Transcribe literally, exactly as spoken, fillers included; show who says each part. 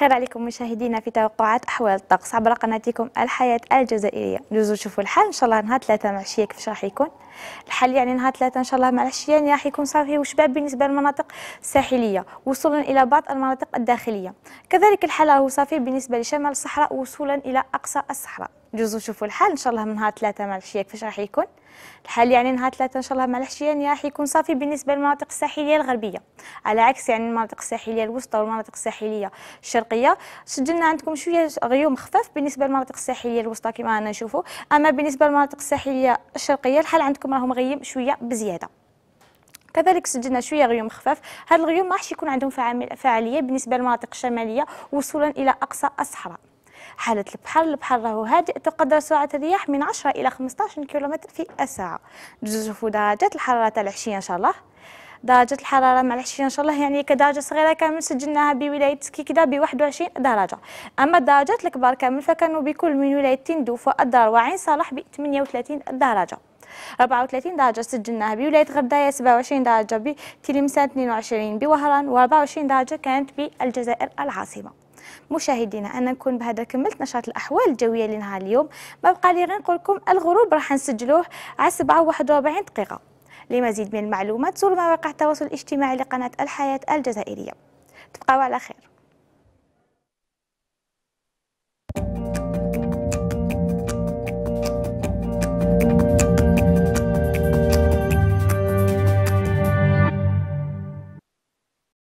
Speaker 1: الخير عليكم مشاهدينا في توقعات أحوال الطقس عبر قناتكم الحياة الجزائرية. ندوزو نشوفوا الحال إن شاء الله نهار ثلاثة مع العشية كيفاش راح يكون الحال. يعني نهار ثلاثة إن شاء الله مع العشية يعني راح يكون صافي وشباب بالنسبة للمناطق الساحلية وصولا إلى بعض المناطق الداخلية. كذلك الحال راهو صافي بالنسبة لشمال الصحراء وصولا إلى أقصى الصحراء. ندوزو نشوفوا الحال إن شاء الله من نهار ثلاثة مع العشية كيفاش راح يكون الحال. يعني نهار ثلاثة إن شاء الله مع العشية يعني راح يكون صافي بالنسبة للمناطق الساحلية الغربية، على عكس يعني المناطق الساحلية الوسطى والمناطق الساحلية الشرقية. سجلنا عندكم شوية غيوم خفاف بالنسبة للمناطق الساحلية الوسطى كما رانا نشوفوا، أما بالنسبة للمناطق الساحلية الشرقية الحال عندكم راهم غيم شوية بزيادة. كذلك سجلنا شويه غيوم خفاف، هاد الغيوم ما راحش يكون عندهم فعاليه بالنسبه للمناطق الشماليه وصولا الى اقصى الصحراء. حالة البحر، البحر راهو هادئ، تقدر سرعة الرياح من عشرة إلى خمسطاش كيلومتر في الساعة. نشوفوا درجات الحرارة تاع العشية إن شاء الله. درجة الحرارة مع العشية إن شاء الله يعني كدرجة صغيرة كامل سجلناها بولاية كيكدا ب واحد وعشرين درجة، أما الدرجات الكبار كامل فكانوا بكل من ولاية تندوف والدار وعين صالح ب ثمانية وثلاثين درجة. أربعة وثلاثين درجة سجلناها بولاية غرداية، سبعة وعشرين درجة بتلمسان، اثنين وعشرين بوهران، وأربعة وعشرين درجة كانت بالجزائر العاصمة. مشاهدينا أنا نكون بهذا كملت نشاط الأحوال الجوية لنهار اليوم. ما بقى لي غير نقول لكم الغروب راح نسجلوه على سبعة وواحد وأربعين دقيقة. لمزيد من المعلومات زوروا مواقع التواصل الاجتماعي لقناة الحياة الجزائرية. تبقوا على خير.